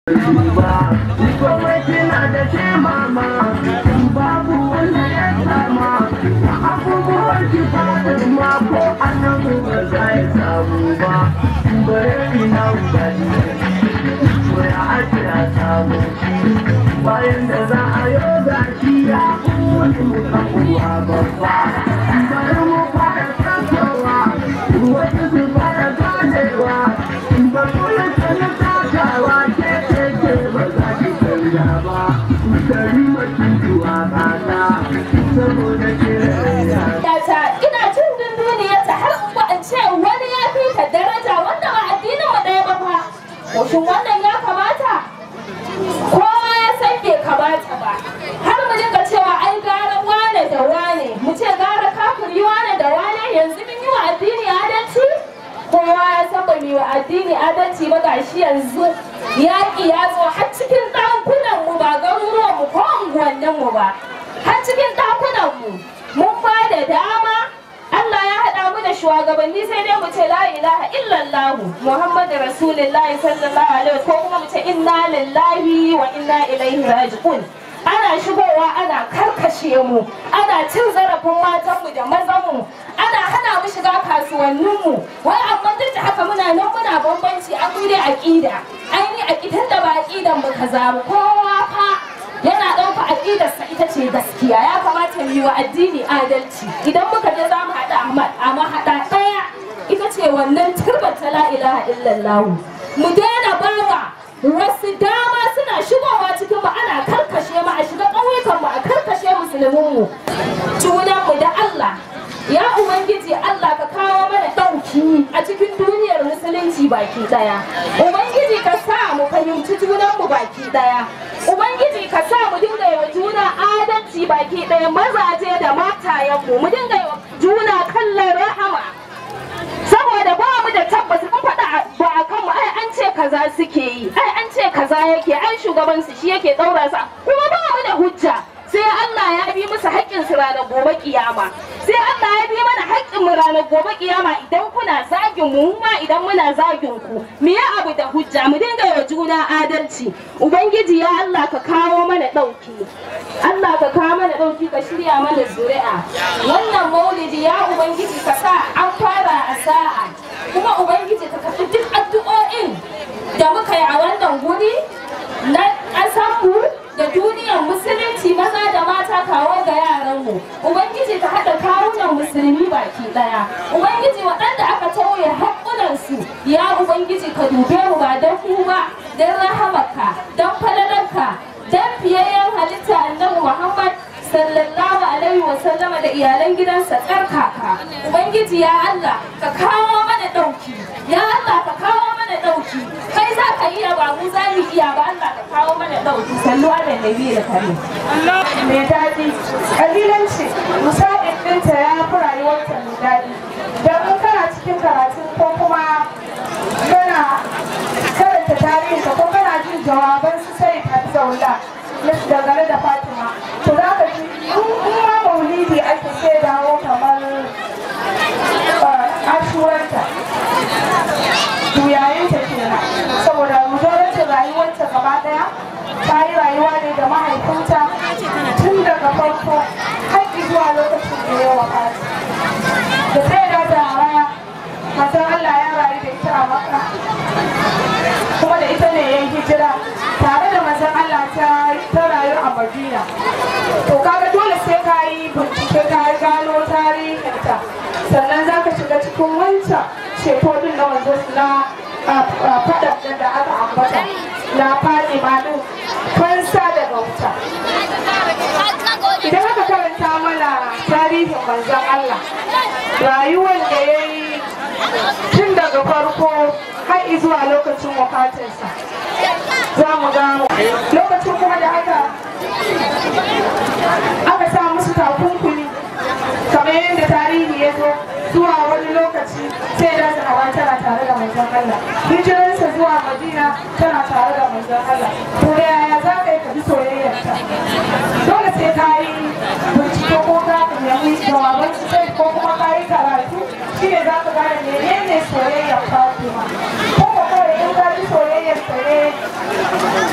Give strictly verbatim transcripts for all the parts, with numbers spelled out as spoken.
bayan da za a yi gashi ya wani mutuwa babba bari mu fara tasowa wata su fara ganewa ba kula ta na takawa ke ke ke ba za ki karya ba dari mutum zuwa kasa saboda kiraya ina jin dunduniya ta har ba in ce wani ya fi ka daraja wanda ba addinin mu ɗaya ba fa shin wannan ya kamata kowa ya san bai kamata ba har mu dinga cewa ai gara wane da wane mu ce gara kafiri wane da wane yanzu mun yi wa addini adalci kowa ya san ba mu yi wa addini adalci ba gashi yanzu yaƙi ya zo har cikin ɗakunan mu ba garuruwan mu ko unguwannin mu ba har cikin ɗakunan mu mun ba da dama Allah ya haɗa mu da shugabanni sai dai mu ce la ilaha illallah Muhammadu Rasulullahi sallallahu alaihi wasallam ko kuma mu ce inna lillahi wa inna ilaihi raji'un. Ana shigowa ana karkashe mu, ana cin zarafin matanmu da mazanmu, ana hana mu shiga kasuwanninmu. Wai amma duk da haka muna nan muna bambanci a gure aqida. Aini aqidan da ba aqidan mu kaza mu kowa fa yana ɗauka aƙidarsa ita ce gaskiya ya kamata mu yi wa addini adalci idan muka je za mu haɗa Ahmad a mahaɗa ɗaya ita ce wannan turbar ta la ilaha illallah mu daina bawa wasu dama suna shigowa cikin mu ana karkashe mu a shiga ƙauyukan mu a karkashe musulmin mu junan mu da Allah ya ubangiji Allah ka kawo mana ɗauki a cikin duniyar musulunci baki ɗaya ubangiji ka sa mu fahimci junan mu baki ɗaya ubangiji ka sa mu dinga yi wa juna adalci baki ɗaya mazaje da matayenmu mu dinga yi wa juna kallon rahama saboda ba mu da tabbas mun faɗa ba a kanmu ai an ce kaza suke yi ai an ce kaza yake ai shugabansu shi yake ɗaura sa kuma ba mu da hujja sai Allah ya bi musu haƙƙin su ranar gobe kiyama sai Allah ya bi mana haƙƙin mu ranar gobe kiyama idan kuna zagin mu ma idan muna zagin ku mu ya abu da hujja mu dinga yi juna adalci ubangiji ya Allah ka kawo mana ɗauki Allah ka kawo mana ɗauki ka shirya mana zuri'a wannan maulidi ya ubangiji ka sa an fara a sa'a kuma ubangiji ka karɓi duk addu'o'in da muka yi a wannan guri na ƙasarmu da duniyar musulunci maza da mata kawo ga yaranmu ubangiji ka haɗa kawunan musulmi baki ɗaya ubangiji waɗanda aka tauye haƙƙunansu ya ubangiji ka dube mu ba don ku ba don rahamarka don falalarka don fiyayyen halitta annabi Muhammad sallallahu alaihi wa sallama da iyalan gidansa tsarkaka ubangiji ya Allah ka kawo mana ɗauki ya Allah ka kawo mana ɗauki kai za ka iya ba mu za mu iya ba Allah ka kawo mana ɗauki sallu ala nabi da kare Allah mai daɗi kabilanci musabin ɗinta ya fi rayuwarta mai daɗi don in kana cikin karatu ko kuma kana karanta tarihinka ko kana jin jawaban su sai ka zauna dangane da Fatima to za ka ji in ma maulidi ake sai dawo kamar ashuwarta tuyayinta kenan saboda mujarracin rayuwarta gaba daya ta yi rayuwa ne da mahaifinta tun daga farko har zuwa lokacin da ya wakati da sai da ta raya matan Allah ya rayu da ita a Makka kuma da ita ne ya hijira tare da mazan Allah ta rayu a Madina to kaga dole sai ka yi bincike ka gano tarihinta sannan za ka shiga cikin wancan ceto din na wanzu na faɗaɗɗen da aka ambata na Fatima din fansa daga wuta idan aka karanta mana tarihin manzon Allah rayuwar da ya yi tun daga farko har zuwa lokacin wafatinsa za mu gano lokacin kuma da aka aka sa musu takunkumi kamar yadda tarihi ya zo zuwa wani lokaci sai da Zahra tana tare da manzon Allah hijirarsa zuwa Madina tana tare da manzon Allah to da yaya za ka yi ka ji soyayyarta dole sai ka yi bincike ko ka nemi jawaban sai ko kuma ka yi karatu shi ne za ka gane menene soyayyar Fatima ko kawai in ka ji soyayyar ta ne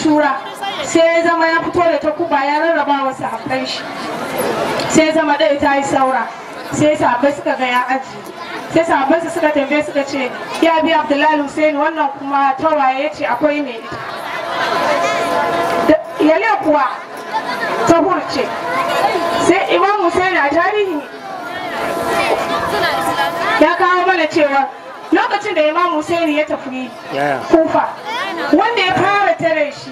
ashura sai ya zama ya fito da takuba ya rarraba wa sahabbai shi, sai ya zama ɗaya ta yi saura, sai sahabbai suka ga ya aji, sai sahabbai su suka tambaye suka ce ya bi Abdullahi Hussein wannan kuma tawaye ya ce akwai mai ita, yale kuwa ta hurce. Sai Imam Hussein a tarihi ya kawo mana cewa lokacin da Imam Hussein ya tafi Kufa, wanda ya fara tare shi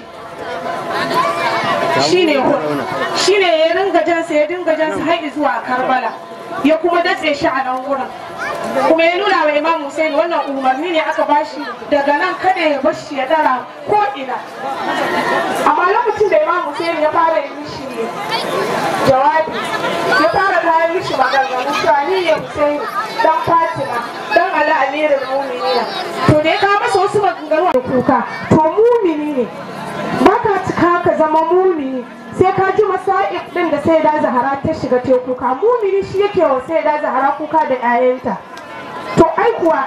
shine shine ya ringa jansa ya dinga jansa har zuwa Karbala, ya kuma datse shi a nan wurin, kuma ya nuna wa Imam Hussein wannan umarni ne aka bashi daga nan kada ya bar shi ya dara ko ina. Amma lokacin da Imam Hussein ya fara yi mishi jawabi, ya fara kayan mishi maganganu cewa ni ya Hussein dan Fatima dan Ali Amirul Mu'minin, to da ya kawo masa wasu maganganu da kuka, to mumini ne baka cika ka zama mumini sai ka ji masa'ib din da sai da Zahara ta shiga ta kuka. Mumini shi yake wa sai da Zahara kuka da 'ya'yanta. To ai kuwa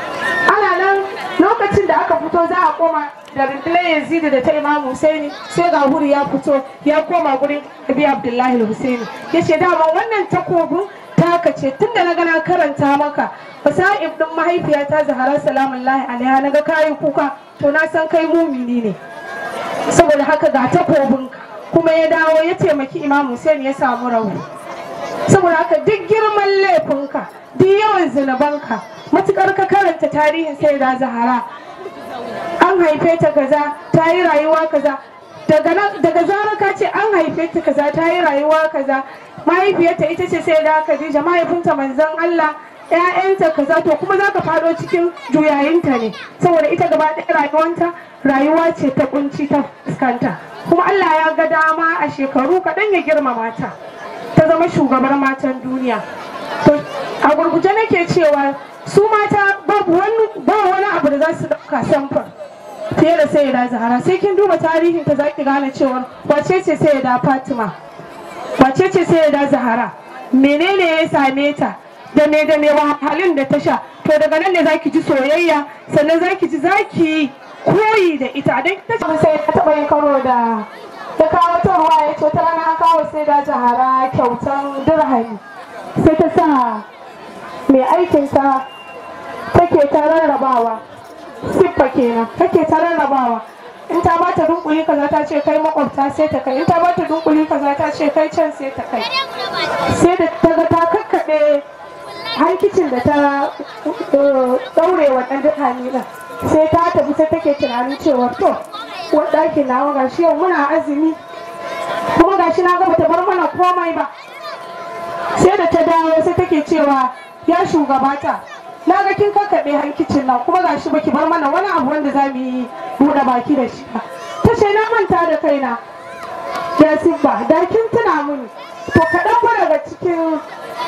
ana nan lokacin da aka fito za a koma da rundunar Yazid da ta Imam Husaini, sai ga huri ya fito ya koma gurin Abi Abdullahi Husaini, ya ce dama wannan takobin taka ce, tunda na gana karanta maka masa'ib din mahaifiyata Zahara salamullahi alaiha na ga kayi kuka, to na san kai mumini ne, saboda haka ga takobinka. Kuma ya dawo ya taimaki Imam Hussein ya samu rauni. Saboda haka duk girman laifinka, duk yawan zinabanka, matukar ka karanta tarihin Sayyida Zahara, an haife ta kaza ta yi rayuwa kaza, daga daga zarar ka ce an haife ta kaza ta yi rayuwa kaza, mahaifiyarta ita ce Sayyida Khadija, mahaifinta manzon Allah, ƴaƴanta kaza, to kuma za ka faɗo cikin juyayinta ne, saboda ita gaba ɗaya rayuwanta rayuwa ce ta kunci ta fuskanta. Kuma Allah ya ga dama a shekaru kaɗan ya girmama ta, ta zama shugabar matan duniya. To a gurguje nake cewa su mata babu wani ba wani abu da za su ɗauka samfur fiye da Sayyida Zahara. Sai kin duba tarihin ta zaki gane cewa wace ce Sayyida Fatima, wace ce Sayyida Zahara, menene ya same ta, da me da me wahalhalun da ta sha. To daga nan ne zaki ji soyayya, sannan zaki ji zaki koyi da ita. Dan ita ce sai ta taba yin karo da ta kawo ta ruwa, ya ce ta rana an kawo Sayyida Zahara kyautan dirhami, sai ta sa mai aikin ta take ta rarrabawa, siffa kenan take ta rarrabawa. In ta bata dunkuli kaza ta ce kai makwabta sai ta kai, in ta bata dunkuli kaza ta ce kai can sai ta kai. Sai da ta ga ta kakkaɓe hankicin da ta daure wa ɗan dirhami ɗin, sai ta tafi ta take tunanin cewa to ɗakin nawa gashi yau muna azumi kuma gashi na gaba ta bar mana komai ba. Sai da ta dawo sai take cewa ya shugabata, na ga kin kakkaɓe hankicin nan kuma gashi baki bar mana wani abu wanda za mu yi buɗe baki da shi ba. Ta ce na manta da kaina ya sibba, da kin tuna mini. To kaɗan ba daga cikin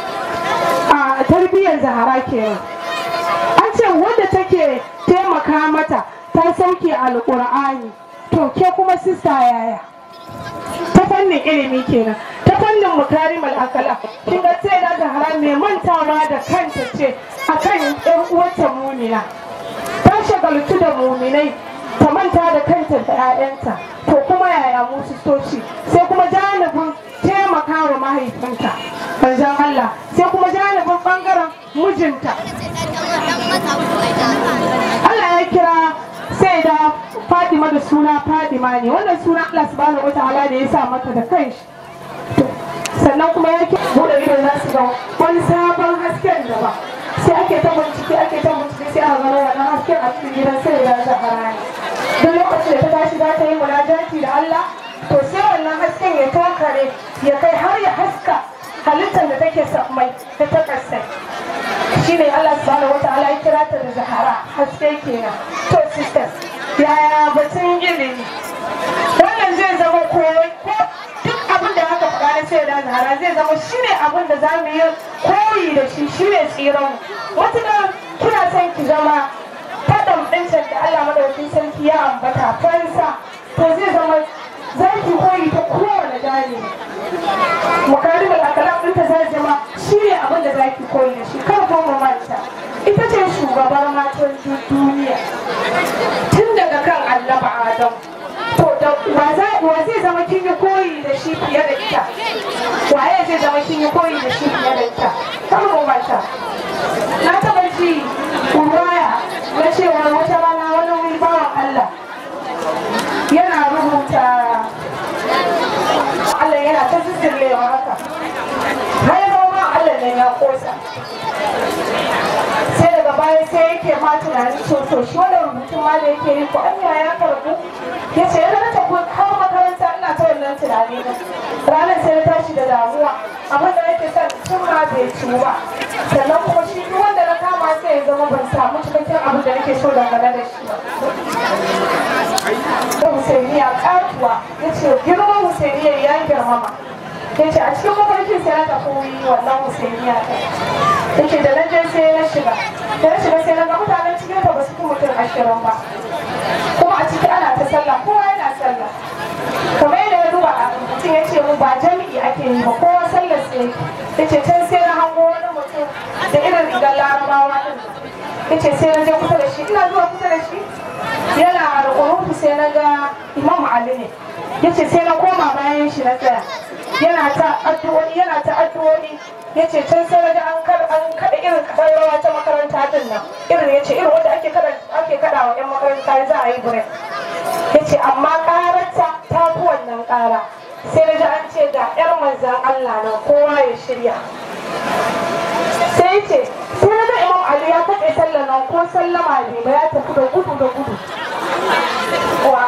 a tarbiyyar Zahara kenan. An ce wanda take taimaka mata ta sauke alƙur'ani, to ke kuma sista yaya? Ta fannin ilimi kenan, ta fannin mukarimul akhlaq. Kin ga sai da Zahara mai mantawa da kanta ce akan ɗan uwarta mumina, ta shagaltu da muminai, ta manta da kanta da 'ya'yanta. To kuma yaya mu sistoci? Sai kuma janibin taimaka wa mahaifinta manzon Allah, sai kuma janibin bangaren mijinta. Allah ya kira sai da Fatima da suna Fatima ne, wannan suna Allah subhanahu wataala da ya sa mata da kanshi. Sannan kuma ya kira bude ido za su ga wani sabon hasken da ba, sai ake ta bincike ake ta bincike sai a gano wannan hasken a cikin gidan sai da Zahara ne. Duk lokacin da ta tashi za ta yi munajati da Allah, to sai wannan hasken ya tokare ya kai har ya haska halittar da take sammai da ta kasai. Shi ne Allah subhanahu wataala ya kira ta da Zahara, haske kenan. To sisters, yaya batun ilimi? Wannan zai zama koyi ko duk abin da aka faɗa na sai da Zahara zai zama shi ne abin da za mu yi koyi da shi, shi ne tsiron. Wata kina son ki zama faɗan ɗincin da Allah madaukakin sarki ya ambata fansa, to zai zama za ki koyi ta kowane jani. Mukarimul akhlaq ɗinta zai zama shi ne abin da za ki koyi da shi. Kar ko mu manta, ita ce shugabar matan duniya tun daga kan Annabi Adam. To da ita waye zai zama kin yi koyi da shi fiye da ita kan mu mata na taba ji ruwaya na cewa wata rana wani wani bawan Allah yana rubuta Allah yana ta zirlewa haka har ma Allah ne ya kosa sai daga baya sai yake ma tunanin to shi wannan rubutun ma da yake yi ko anya ya karbu ya ce yana na tafi har makaranta ina ta wannan tunani na ranar sai na tashi da damuwa abin da yake son tun ma bai ciwu ba sannan kuma shi duk wanda na kama sai ya zama ban samu cikakken abin da nake so dangane da shi ba da Husainiya ƙatuwa ya ce girman Husainiya ya girmama ya ce a cikin mafarkin sai na tafi wannan Husainiya ta yake da na je sai na shiga da na shiga sai na ga mutanen cikin ta ba su fi mutum ashirin ba kuma a ciki ana ta sallah kowa yana sallah kamar yadda ya duba a mutum ya ce mu ba jami'i ake yi ba kowa sallar sai ya ce can sai na hango wani mutum da irin rigar larabawa din ya ce sai na je kusa da shi ina zuwa kusa da shi yana da ƙurufu sai na ga Imam Ali ne ya ce sai na koma bayan shi na tsaya yana ta addu'o'i yana ta addu'o'i ya ce can sai na ga an kaɗa irin kaɗan rawa ta makaranta din nan irin ya ce irin wanda ake kaɗa wa 'yan makaranta za a yi break ya ce amma ƙararta ta fi wannan ƙara sai na ji an ce ga 'yar manzan Allah nan kowa ya shirya sai ce sai na ga Imam Ali ya kaɗe sallah nan ko sallama ne ba ya tafi da gudu da gudu wa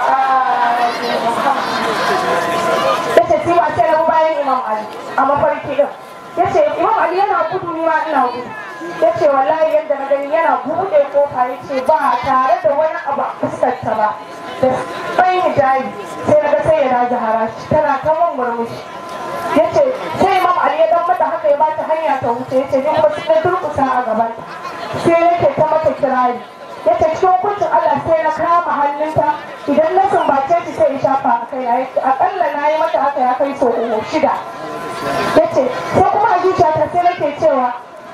ya ce sai ba sai na bayan Imam Ali a mafarki din ya ce Imam Ali yana gudu ni ma ina gudu ya ce wallahi yadda na gani yana buɗe kofa ya ce ba tare da wani abu a fuskarta ba da tsayin hijabi sai na ga sai ya Zahara tana ta mun murmushi ya ce sai Imam Ali ya dan mata haka ya ba ta hanya ta wuce ya ce ni kuma sai durƙusa a gaban sai yake ta mata kirari ya ce cikin hukuncin Allah sai na kama hannunta idan na sumbace shi sai ya shafa a kai akalla na yi mata haka ya kai sau shida ya ce sai kuma a zuciyata sai nake cewa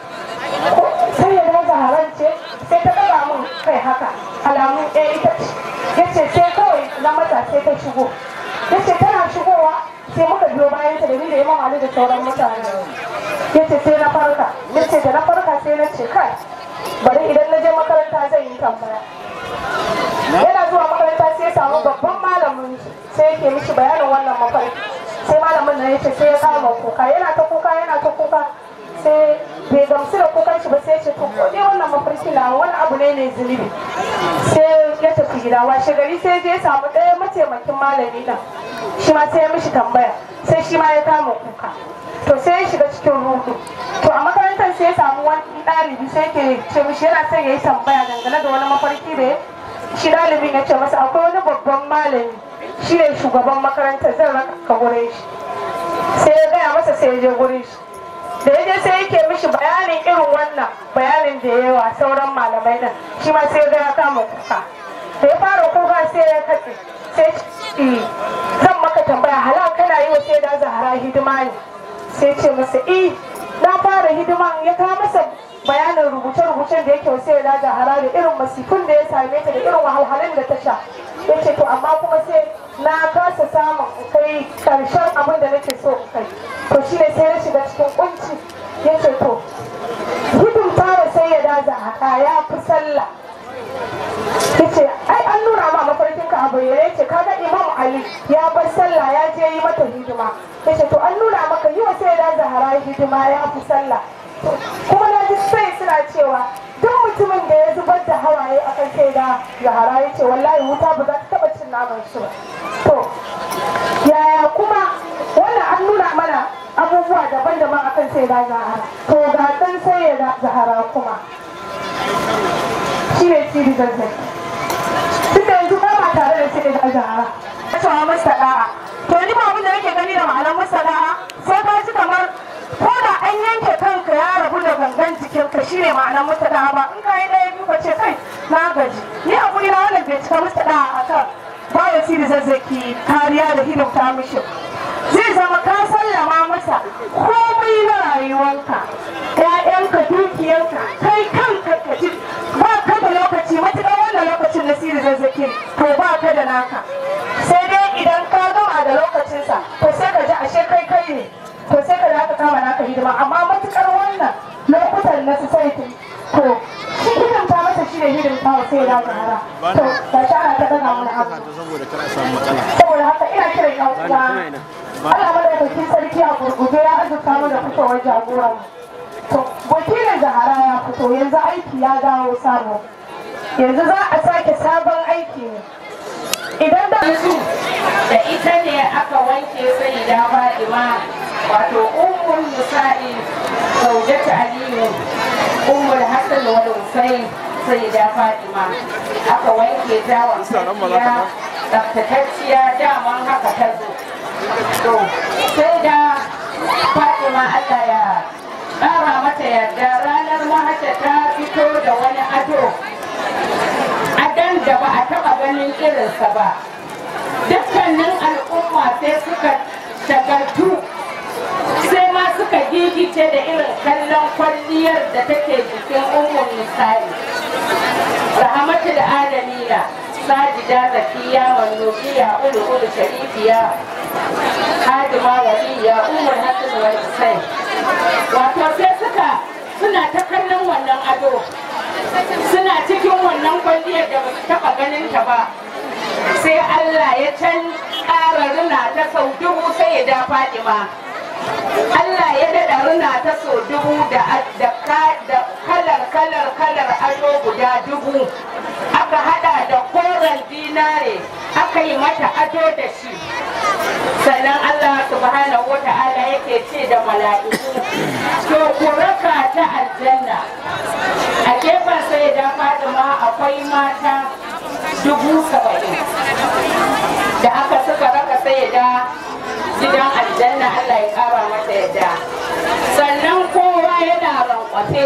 sai ya da Zaharan ce sai ta ɗaga mun kai haka alamun ɗaya ita ce ya ce sai kawai na mata sai ta shigo ya ce tana shigowa sai muka biyo bayan ta da ni da Imam Ali da sauran mutane ya ce sai na farka ya ce da na farka sai na ce kai bari idan na je makaranta zai yi tambaya yana zuwa makaranta sai ya samu babban malamin sai yake mishi bayanin wannan mafarki sai malamin nan ya ce sai ya kama kuka yana ta kuka yana ta kuka sai bai gamsu da kukan shi ba sai ya ce to ko dai wannan mafarki na wani abu ne ne zunubi sai ya tafi gida washe gari sai je ya samu ɗaya mataimakin malami nan shi ma sai ya mishi tambaya sai shi ma ya kama kuka to sai ya shiga cikin rudu to a makarantar sai ya samu wani ɗalibi sai ke ce mishi yana son ya yi tambaya dangane da wani mafarki da shi ɗalibin ya ce masa akwai wani babban malami shi ne shugaban makarantar zan raka gurin shi sai ya gaya masa sai ya je gurin shi da ya je sai yake mishi bayanin irin wannan bayanin da yawa sauran malamai nan shi ma sai ya ga ya kama kuka da ya fara kuka sai ya katse sai ce zan maka tambaya halal kana yi wa sai da Zahara hidima ne sai ce masa eh na fara hidiman ya kawo masa bayanin rubuce-rubucen da yake sai da Zahara da irin masifin da ya same ta da irin wahalhalun da ta sha ya ce to amma kuma sai na kasa samun kai karshen abin da nake so kai to shi ne sai na shiga cikin kunci ya ce to hidimta da sai ya da Zahara ya fi sallah ya ce ai an nuna ma mafarkin ka abu ya ce kaga Imam Ali ya bar sallah ya je yi mata hidima ya ce to an nuna maka yi wa sai da Zahara hidima ya fi sallah kuma na ji sai suna cewa duk mutumin da ya zubar da hawaye akan sai da Zahara ya ce wallahi wuta ba za ta taba cin naman shi ba to yaya kuma wannan an nuna mana abubuwa daban-daban akan sai da Zahara to ga dan sai da Zahara kuma shi ne siri zazzaki duk da yanzu ba ma tare da sai da Zahara a cewa masa da'a to ni ba abin da nake gani da ma'anar masa da'a sai ka ji kamar ko da an yanke kanka ya rabu da gangan jikinka shi ne ma'anar masa da'a ba in ka yi ɗaya biyu ka ce kai na gaji ni a guri na wannan bai cika masa da'a a kan ba ya siri zazzaki kariya da hidimta mishi zai zama ka sallama masa komai na rayuwarka ƴaƴanka dukiyarka kai kanka ka ji ba ka da lokaci matuƙar wannan lokacin na siri zazzaki to ba ka da naka sai dai idan ka gama da lokacinsa to sai ka ji ashe kai kai shi ne hidimta wa sai da zahara to ga shi ana ta daga mana abu saboda haka ina kiran yan uwa Allah madaukakin sarki a gurguje ya azurta mu da fitowar jagoran to wakilin zahara ya fito yanzu aiki ya dawo sabo yanzu za a sake sabon aiki ne idan da su da ita ne aka wanke sai da Fatima wato ummul musa'i zaujatu aliyu ummul hasan wal husayn sai da Fatima aka wanke ta wankiya tsaftatacciya daman haka ta zo to sai da Fatima Allah ya ƙara mata yarda ranar mahata ta fito da wani ado adan da ba a taɓa ganin irinsa ba dukkanin al'umma sai suka shagaltu sai ma suka gigice da irin kallon kwalliyar da take jikin ummul misali rahmatul alamina sajida zakiya mannubiya ulu ulu sharifiya hadima waliya ummul hasan wal husayn wato sai suka suna ta kallon wannan ado suna cikin wannan kwalliyar da ba su taɓa ganin ta ba sai Allah ya can ƙara rina ta sau dubu sai ya da Fatima Allah ya daɗa rina ta sau dubu da kalar kalar kalar ado guda dubu aka hada da koren dinare aka yi mata ado da shi sannan Allah subhanahu wa ta'ala yake ce da mala'iku to ku raka ta aljanna a gefen sai da Fatima akwai mata dubu saba'in da aka suka raka sai da gidan aljanna Allah ya kara mata yadda sannan kowa yana rankwafe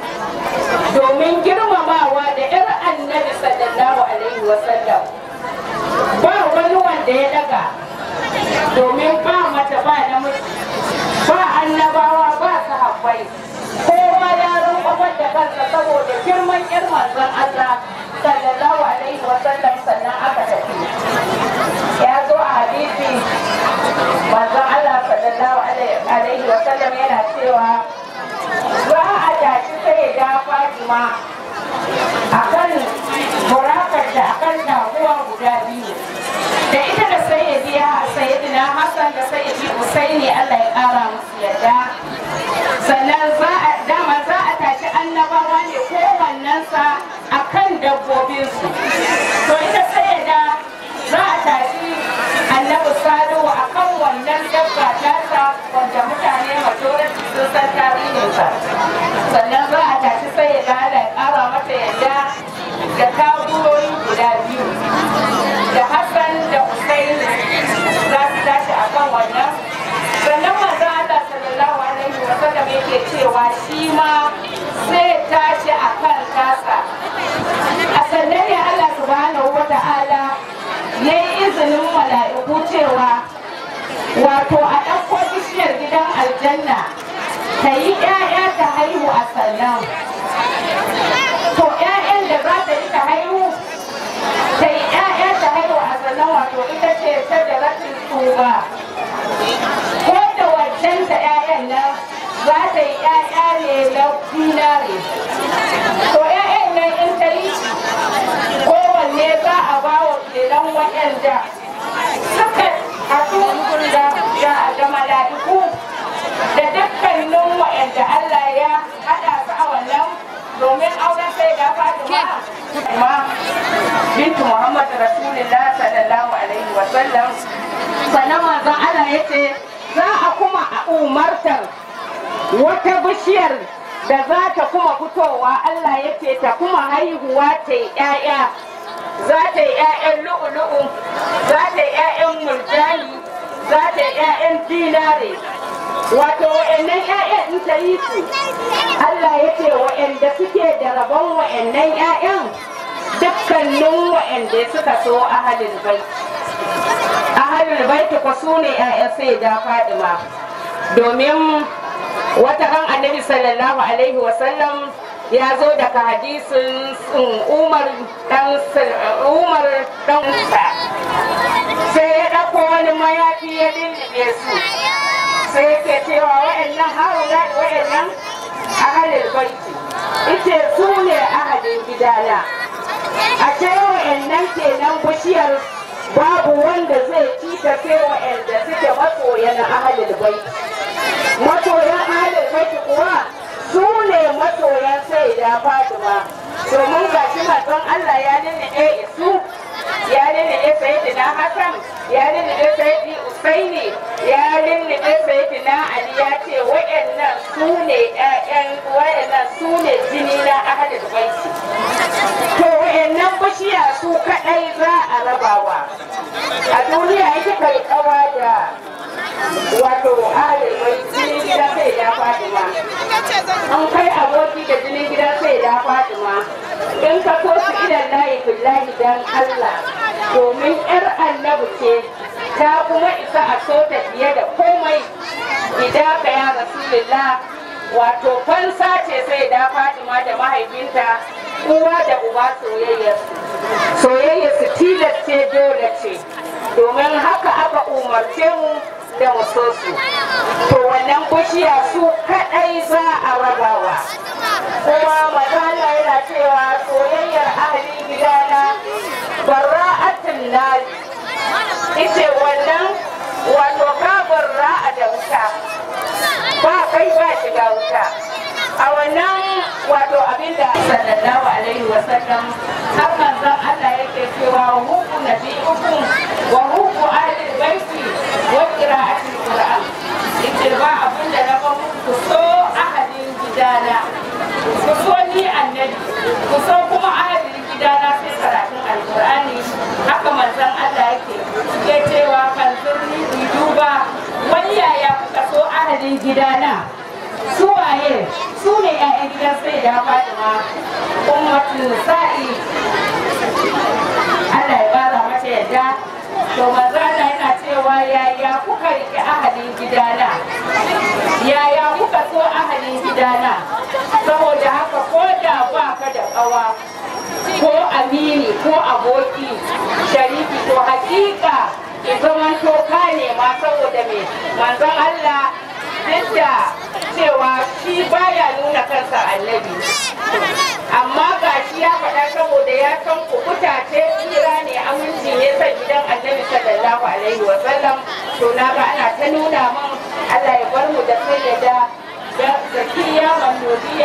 domin girmamawa da yar annabi sallallahu alaihi wasallam ba wani wanda ya daga domin ba mata ba namiji ba annabawa ba sahabbai kowa ya rankwafar da kansa saboda girman yar manzon Allah sallallahu alaihi wasallam sannan aka tafi ya zo a hadisi manzon Allah sallallahu alaihi wasallam yana cewa za a tashi sai da Fatima akan burakar da akan taguwa guda biyu da ita da sayyidi sayyidina Hassan da sayyidi Husaini Allah ya kara musu yadda sannan za a dama za a tashi annabawa ne kowannensa akan dabbobinsu to ita sayyida za a tashi annabi Salihu akan wannan dabba tasa wanda mutane majority sun san tarihinsa sannan za a tashi sayyida Allah ya kara mata yadda da kaburoyi guda biyu da Hassan da Husaini za su tashi akan wannan sannan manzo Allah sallallahu alaihi wa sallam yake cewa shi ma sai tashi akan tasa a sannan ne Allah subhanahu wa ta'ala ya yi izinin mala'iku cewa wato a ɗauko bishiyar gidan aljanna ta yi ƴaƴa ta haihu a sannan to ƴaƴan da za ta yi ta haihu ta yi ƴaƴa ta haihu a sannan wato ita ce ta da rashin tuba ko da wancan ta ƴaƴan nan za ta yi ƴaƴa ne na dinare to ƴaƴan nan in ta yi kowanne za a ba wa kenan waɗanda suka haɗu da mala'iku da dukkanin waɗanda Allah ya haɗa su a wannan domin auren sai da Fatima bintu Muhammad Rasulullah sallallahu alaihi wa sallam sannan manzon Allah yace za a kuma umartar wata bishiyar da za ta kuma fitowa Allah yace ta kuma haihuwa ta yi ƴaƴa za ta yi ƴaƴan lu'ulu'u za ta yi ƴaƴan murjani za ta yi ƴaƴan dinare wato wa'annan ƴaƴan in ta yi su Allah ya ce wa'anda suke da rabon wa'annan ƴaƴan dukkanin wa'anda suka so ahalul bait ahalul bait ko su ne ƴaƴan sai da Fatima domin wata ran annabi sallallahu alaihi wasallam ya zo daga hadisin Umar dan Umar dan sai ya dauko wani mayafi ya lullube su sai yake cewa wa'annan haula wa'annan ahlul baiti ita su ne ahadin gidana. A ce wa'annan kenan bishiyar babu wanda zai ci ta sai wa'anda suke masoyan ahalul baiti. Masoyan ahalul baiti kuwa su ne masoyan Sayyida Fatima, domin ga shi manzon Allah ya nuna su ya nuna Sayyidina Hassan, ya nuna Sayyidi Usaini, ya nuna Sayyidina Ali, ya ce wa'annan su ne ƴaƴan wa'annan su ne jini na ahalul baiti. To wa'annan bishiya su kaɗai za a rabawa. A duniya yake kai kawa da wato ahalul baiti jinin gida sai da Fatima. An kai aboki da jinin gida sai da Fatima. In ka so su idan layi billahi dan Allah, domin ƴar annabi ce ta kuma isa a so ta fiye da komai. Idan ka ya Rasulullah, wato fansa ce sai da Fatima da mahaifinta, uwa da uba soyayyarsu. Soyayyarsu tilas ce dole ce, domin haka aka umarce mu da mu so su. To wannan bishiya su kaɗai za a rabawa. Kuma mazala yana cewa soyayyar ahli gidana barra'atun nari. Ice wannan wato ka barra'a da wuta, ba kai ba shiga wuta. A wannan wato abinda sallallahu alaihi wa sallam har manzon Allah yake cewa hukun nabi'ukum wa hukun ahli baiti wa qira'atul qur'an. Ita ba abinda na ba ku so ahalin gidana, ku so ni annabi, ku so kuma ahalin gidana sai karatun alqur'ani. Haka manzon Allah yake ke cewa kan zurni duba wani yaya kuka so ahalin gidana. Su waye? Su ne ‘ya'yan gidan sai da Fatima, ummatul sa'i. Allah ya bara mata yadda. To manzo Allah yana cewa yaya kuka riƙe ahalin gidana, yaya kuka so ahalin gidana. Saboda haka ko da ba ka da ƙawa ko amini ko aboki sharifi, to hakika ya zama to ka nema. Saboda me manzon Allah duk da cewa shi baya nuna kansa annabi, amma ga shi ya faɗa saboda ya san kukuta ce tsira ne, aminci ne san gidan annabi sallallahu alaihi wa sallam. To na ga ana ta nuna min Allah ya bar mu da sayyada da zakiya manodiya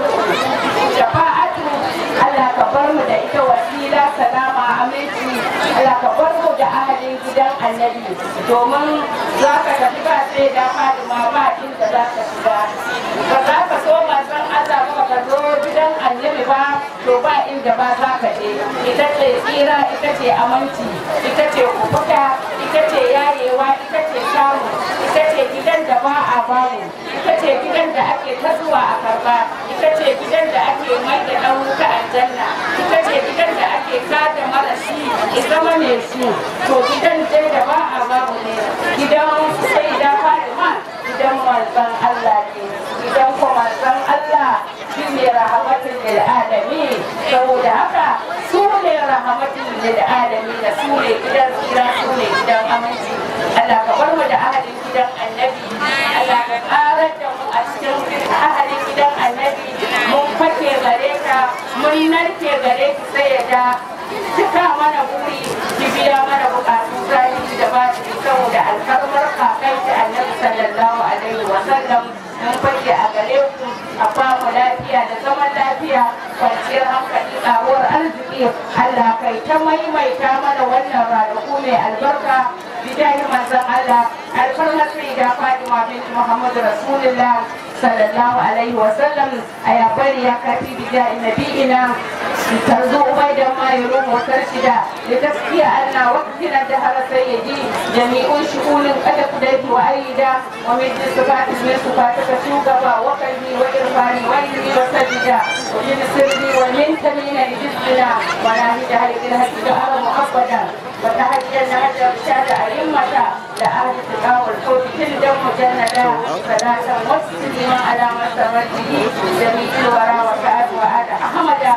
shafa'atu. Allah ka bar mu da ita wasila salama aminci. Allah ka bar mu da ahalin gidan annabi, domin za ka tafi ba sai da Fatima ba inda za ka shiga. Ba za ka so manzon Allah ba ka zo gidan annabi ba, to ba inda ba za ka je. Ita ce tsira, ita ce aminci, ita ce kufuta, ita ce yayewa, ita ce samu, ita ce gidan da ba a bamu, ita ce gidan da ake ta zuwa a karba, ita ce gidan da ake mai da ɗan wuta aljanna, ita ce gidan da ake kada marashi ya zama mai shi. To gidan dai da ba a bamu ne gidan sai da Fatima, gidan manzon Allah ne, gidan kuma manzon Allah shi ne rahmatin lil alamin. Saboda haka su ne rahmatin lil alamin, da su ne gidan tsira, su ne gidan aminci. Allah ka bar mu da ahalin gidan annabi, Allah ka karar da mu a cikin ahalin gidan annabi. Mun fake gare ka, mun narke gare ki sai ya da cika mana buri, ki biya mana bukatu zahiri da batini, saboda alfarmar kakai da annabi sallallahu alaihi wa sallam. Mun fake a gare ku, a bamu lafiya da zaman lafiya, kwanciyar hankali, ƙaruwar arziki. Allah kai ta maimaita mana wannan ranaku mai albarka. Bidayi manzon Allah, alfarmar sai da Fatima binti Muhammadu Rasulullah sallallahu alaihi wa sallam. A ya bari ya kafi bidayi nabiyina ترزو بيدا ما يروم وترشدا لتسقي أن وقتنا الدهر سيدي جميع شؤون قد قديت وأيدا ومن صفات من صفاتك شوقبا وقلبي وإرفاني وإلمي وسجدا ومن سري ومن تمين لجسدنا وناهد هلك الهدي دهر مؤبدا وتهجنا هدى رشاد أئمة لأهل التقى والحوت جلدا مجندا صلاة وتسليما على مسرته جميع الورى وكأت وآل أحمدا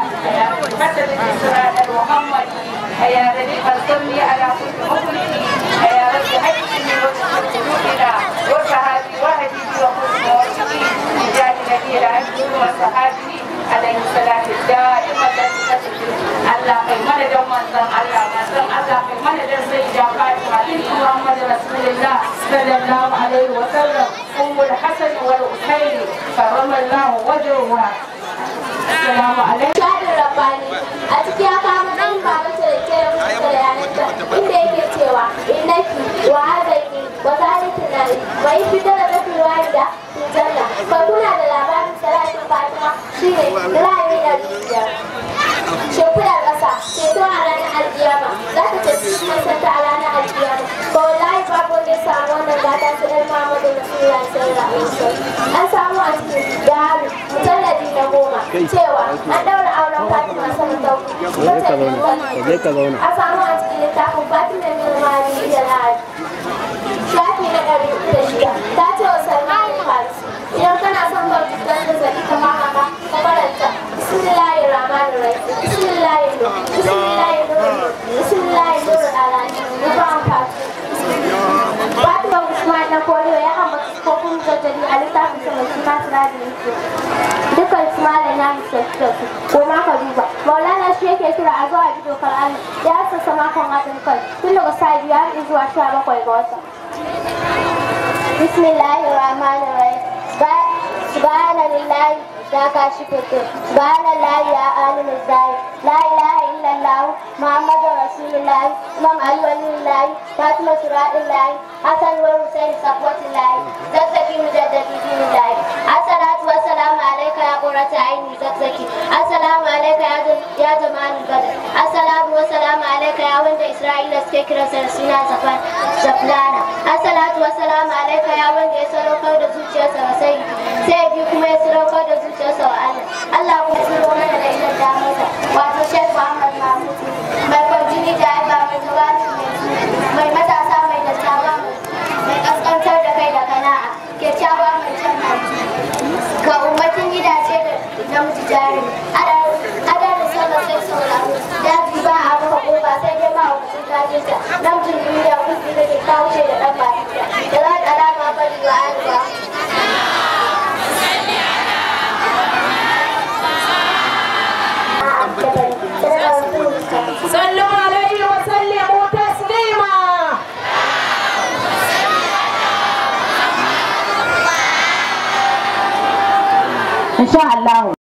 مثل الإسراء المحمدي. يا رزق صلي على كل مخلص، يا رب حجني وتحجنا وصحابي وهدي وحسن وشكي بجاه نبي العبد وصحابه على salati da'iman da suka tafi Allah kai mana dan manzon Allah manzon Allah kai mana dan sayyida Fatima bint Muhammad Rasulullah sallallahu alaihi wa sallam ummul hasan wal husayn karramallahu wajhaha. Assalamu alaikum. Shadin Rabbani a ciki ya kama ɗan baba ta da ke rubuta da yanarta inda yake cewa innaki wa hazaiki wa zalika nari wa yi fitar da zafi wahida fi janna fa kuna da labarin salatin Fatima shine ra'ayi da rijiya shimfiɗar ƙasa ceto a ranar alkiyama za ta ce cikin santa a ranar alkiyama ba wallahi babu wanda ya samu wannan gata su ɗan Muhammadu Rasulullah sallallahu alaihi wasallam an samu a cikin yaro mujalladi na goma cewa an daura auren Fatima sanin dauki a samu a cikin littafin Fatima min mali ila lahadi shafi na ɗari uku da shida ta ce wa Salman Farisi idan kana son bauti don da zaki kamar haka ka karanta bismillahir rahmanir rahim bismillahir nur bismillahir nur bismillahir nur alani na ba an fati Fatima Usman na Koriyo ya ambata kofin jaddadi a littafin sa mai suna Sirajin Yusuf dukkan su malam ya musu ko ma ka duba Maulana shi yake kira a zuwa ji dokar Allah ya sassa makon haɗin kai tun daga sa biyar zuwa sha bakwai ga wata bismillahir rahmanir rahim subhanallahi ya kashi fito subhanallahi ya alimul zahir la ilaha illallah muhammadur rasulullah imam ali waliyullah fatima suratillah hasan wa husain safwatillah zazzaki mujaddadi dinillah assalatu wassalamu alayka ya qurrata aini zazzaki assalamu alayka ya jamalul badr assalamu wassalamu alayka ya wanda isra'ila suke kiransa da suna zafan zaflana assalatu wassalamu alayka ya wanda ya sadaukar da zuciyarsa ga sai sai bi kuma ya sadaukar da zuciyarsa wa Allah Allah kuma tsiro mana da idan da masa wato Sheikh Muhammad Mahmud mai kwanjini da aiba mai tawali mai matasa mai dattawa mai kaskantar da kai da kana'a kyakkyawa mai can ga ummatin gidaje da namiji jari adadin sama sai sauraro daji ba a maka kofa sai dai ma wakacin kajinta namijin duniya kuɗi da ke kawo da ɗan bakinta da za ta alama bari wa arewa صلوا عليه وسلموا تسليما إن شاء الله.